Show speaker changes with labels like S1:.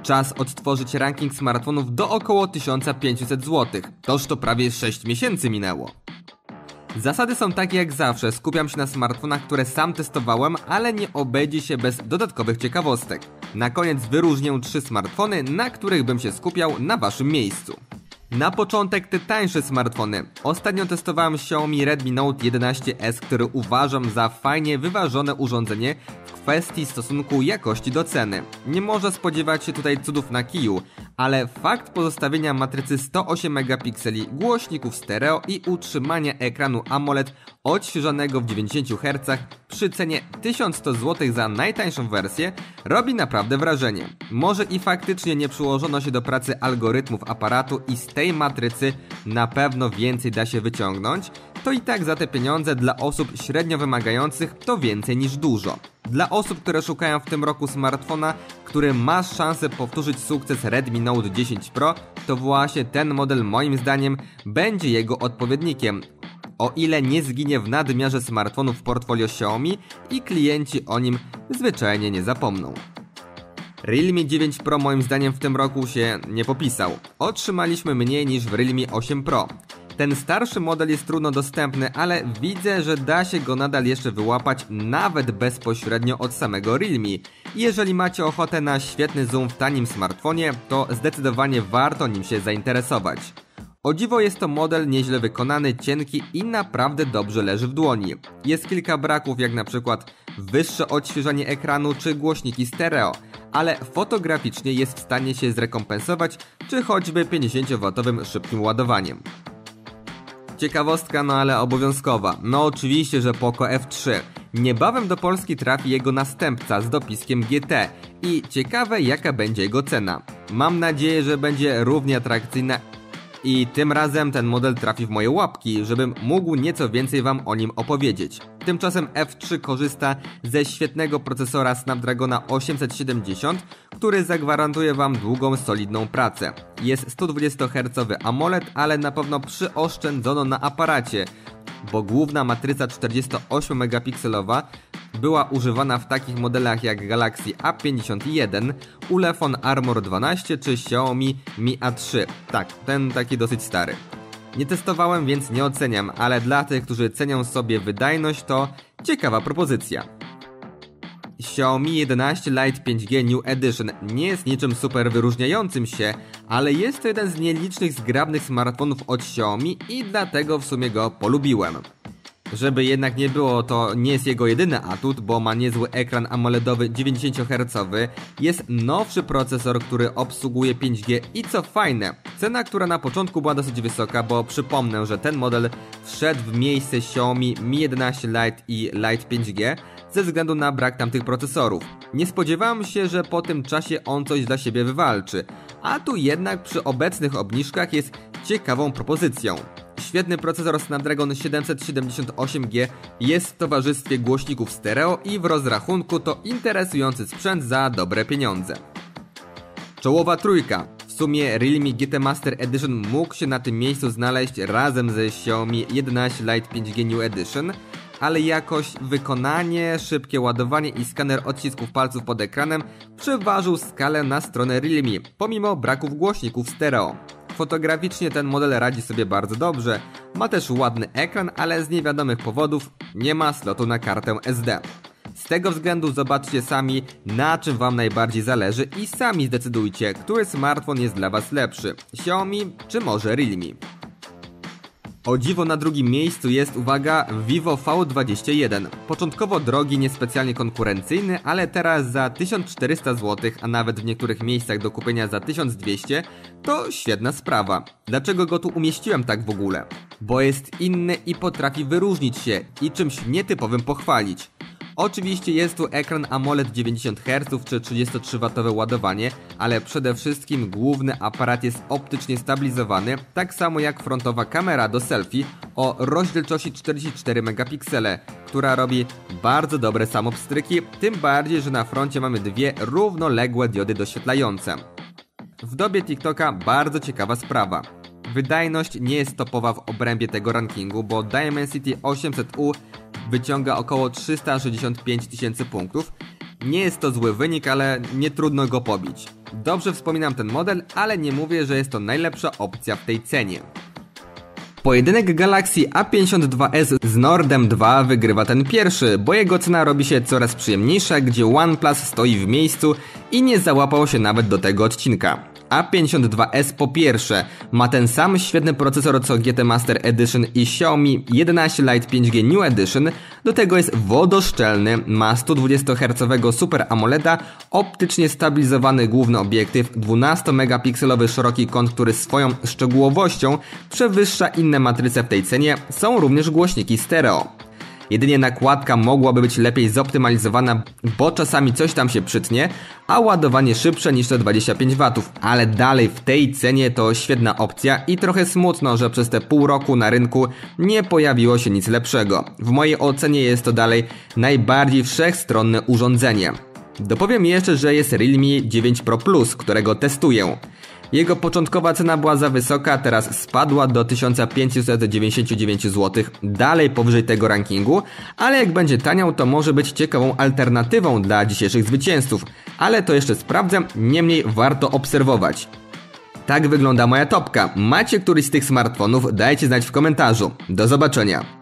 S1: Czas odtworzyć ranking smartfonów do około 1500 zł. Toż to prawie 6 miesięcy minęło. Zasady są takie jak zawsze, skupiam się na smartfonach, które sam testowałem, ale nie obejdzie się bez dodatkowych ciekawostek. Na koniec wyróżnię 3 smartfony, na których bym się skupiał na waszym miejscu. Na początek te tańsze smartfony. Ostatnio testowałem Xiaomi Redmi Note 11S, który uważam za fajnie wyważone urządzenie w kwestii stosunku jakości do ceny. Nie można spodziewać się tutaj cudów na kiju, ale fakt pozostawienia matrycy 108 megapikseli, głośników stereo i utrzymania ekranu AMOLED odświeżonego w 90 Hz przy cenie 1100 zł za najtańszą wersję robi naprawdę wrażenie. Może i faktycznie nie przyłożono się do pracy algorytmów aparatu i z tej matrycy na pewno więcej da się wyciągnąć, to i tak za te pieniądze dla osób średnio wymagających to więcej niż dużo. Dla osób, które szukają w tym roku smartfona, który ma szansę powtórzyć sukces Redmi Note 10 Pro, to właśnie ten model moim zdaniem będzie jego odpowiednikiem. O ile nie zginie w nadmiarze smartfonów w portfolio Xiaomi i klienci o nim zwyczajnie nie zapomną. Realme 9 Pro moim zdaniem w tym roku się nie popisał. Otrzymaliśmy mniej niż w Realme 8 Pro. Ten starszy model jest trudno dostępny, ale widzę, że da się go nadal jeszcze wyłapać nawet bezpośrednio od samego Realme. Jeżeli macie ochotę na świetny zoom w tanim smartfonie, to zdecydowanie warto nim się zainteresować. O dziwo jest to model nieźle wykonany, cienki i naprawdę dobrze leży w dłoni. Jest kilka braków, jak na przykład wyższe odświeżanie ekranu czy głośniki stereo, ale fotograficznie jest w stanie się zrekompensować, czy choćby 50W szybkim ładowaniem. Ciekawostka, no ale obowiązkowa. No oczywiście, że Poco F3. Niebawem do Polski trafi jego następca z dopiskiem GT i ciekawe jaka będzie jego cena. Mam nadzieję, że będzie równie atrakcyjna i tym razem ten model trafi w moje łapki, żebym mógł nieco więcej wam o nim opowiedzieć. Tymczasem F3 korzysta ze świetnego procesora Snapdragona 870, który zagwarantuje wam długą, solidną pracę. Jest 120 Hz AMOLED, ale na pewno przyoszczędzono na aparacie, bo główna matryca 48 megapikselowa była używana w takich modelach jak Galaxy A51, Ulefone Armor 12 czy Xiaomi Mi A3. Tak, ten taki dosyć stary. Nie testowałem, więc nie oceniam, ale dla tych, którzy cenią sobie wydajność, to ciekawa propozycja. Xiaomi 11 Lite 5G New Edition nie jest niczym super wyróżniającym się, ale jest to jeden z nielicznych zgrabnych smartfonów od Xiaomi i dlatego w sumie go polubiłem. Żeby jednak nie było, to nie jest jego jedyny atut, bo ma niezły ekran AMOLEDowy 90 Hz, jest nowszy procesor, który obsługuje 5G i co fajne, cena, która na początku była dosyć wysoka, bo przypomnę, że ten model wszedł w miejsce Xiaomi Mi 11 Lite i Lite 5G ze względu na brak tamtych procesorów. Nie spodziewałem się, że po tym czasie on coś dla siebie wywalczy, a tu jednak przy obecnych obniżkach jest ciekawą propozycją. Świetny procesor Snapdragon 778G jest w towarzystwie głośników stereo i w rozrachunku to interesujący sprzęt za dobre pieniądze. Czołowa trójka. W sumie Realme GT Master Edition mógł się na tym miejscu znaleźć razem ze Xiaomi 11 Lite 5G New Edition, ale jakość, wykonanie, szybkie ładowanie i skaner odcisków palców pod ekranem przeważył skalę na stronę Realme, pomimo braków głośników stereo. Fotograficznie ten model radzi sobie bardzo dobrze, ma też ładny ekran, ale z niewiadomych powodów nie ma slotu na kartę SD. Z tego względu zobaczcie sami, na czym wam najbardziej zależy i sami zdecydujcie, który smartfon jest dla was lepszy, Xiaomi czy może Realme. O dziwo na drugim miejscu jest, uwaga, Vivo V21. Początkowo drogi, niespecjalnie konkurencyjny, ale teraz za 1400 zł, a nawet w niektórych miejscach do kupienia za 1200, to świetna sprawa. Dlaczego go tu umieściłem tak w ogóle? Bo jest inny i potrafi wyróżnić się i czymś nietypowym pochwalić. Oczywiście jest tu ekran AMOLED 90 Hz czy 33W ładowanie, ale przede wszystkim główny aparat jest optycznie stabilizowany, tak samo jak frontowa kamera do selfie o rozdzielczości 44 megapiksele, która robi bardzo dobre samopstryki, tym bardziej, że na froncie mamy dwie równoległe diody doświetlające. W dobie TikToka bardzo ciekawa sprawa. Wydajność nie jest topowa w obrębie tego rankingu, bo Dimensity 800U wyciąga około 365 000 punktów. Nie jest to zły wynik, ale nie trudno go pobić. Dobrze wspominam ten model, ale nie mówię, że jest to najlepsza opcja w tej cenie. Pojedynek Galaxy A52s z Nordem 2 wygrywa ten pierwszy, bo jego cena robi się coraz przyjemniejsza, gdzie OnePlus stoi w miejscu i nie załapał się nawet do tego odcinka. A52s po pierwsze ma ten sam świetny procesor co GT Master Edition i Xiaomi 11 Lite 5G New Edition, do tego jest wodoszczelny, ma 120 Hz Super AMOLEDa, optycznie stabilizowany główny obiektyw, 12-megapikselowy szeroki kąt, który swoją szczegółowością przewyższa inne matryce w tej cenie, są również głośniki stereo. Jedynie nakładka mogłaby być lepiej zoptymalizowana, bo czasami coś tam się przytnie, a ładowanie szybsze niż te 25W, ale dalej w tej cenie to świetna opcja i trochę smutno, że przez te pół roku na rynku nie pojawiło się nic lepszego. W mojej ocenie jest to dalej najbardziej wszechstronne urządzenie. Dopowiem jeszcze, że jest Realme 9 Pro Plus, którego testuję. Jego początkowa cena była za wysoka, teraz spadła do 1599 zł, dalej powyżej tego rankingu, ale jak będzie taniał, to może być ciekawą alternatywą dla dzisiejszych zwycięzców, ale to jeszcze sprawdzę, niemniej warto obserwować. Tak wygląda moja topka. Macie któryś z tych smartfonów? Dajcie znać w komentarzu. Do zobaczenia.